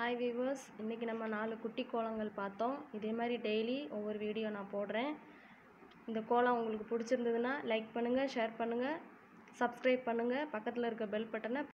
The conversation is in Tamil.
ஹாய் வியூவர்ஸ், இன்றைக்கி நம்ம 4 குட்டி கோலங்கள் பார்த்தோம். இதே மாதிரி டெய்லி ஒவ்வொரு வீடியோ நான் போடுறேன். இந்த கோலம் உங்களுக்கு பிடிச்சிருந்ததுன்னா லைக் பண்ணுங்கள், ஷேர் பண்ணுங்கள், சப்ஸ்கிரைப் பண்ணுங்கள், பக்கத்தில் இருக்க பெல் பட்டனை